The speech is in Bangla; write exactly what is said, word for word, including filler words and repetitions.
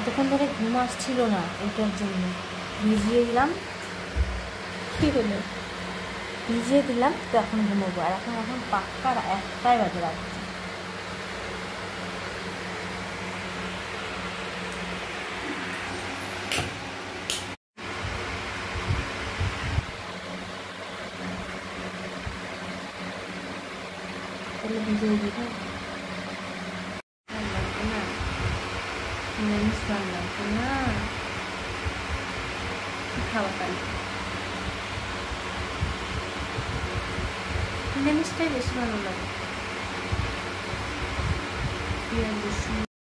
এতক্ষণ ধরে ঘুম আসছিল না, এটার জন্য ভিজিয়ে দিলাম। কী হলো? ভিজিয়ে দিলাম তো এখন ঘুমোবো। আর এখন এখন পাক্কা একটাই বাজে রাখছি। তাহলে ভিজিয়ে দিই না, না নিরামিষ লাগবে না, খাওয়া তাহলে নিরামিষটাই বেশি ভালো লাগে। পেঁয়াজ রসুন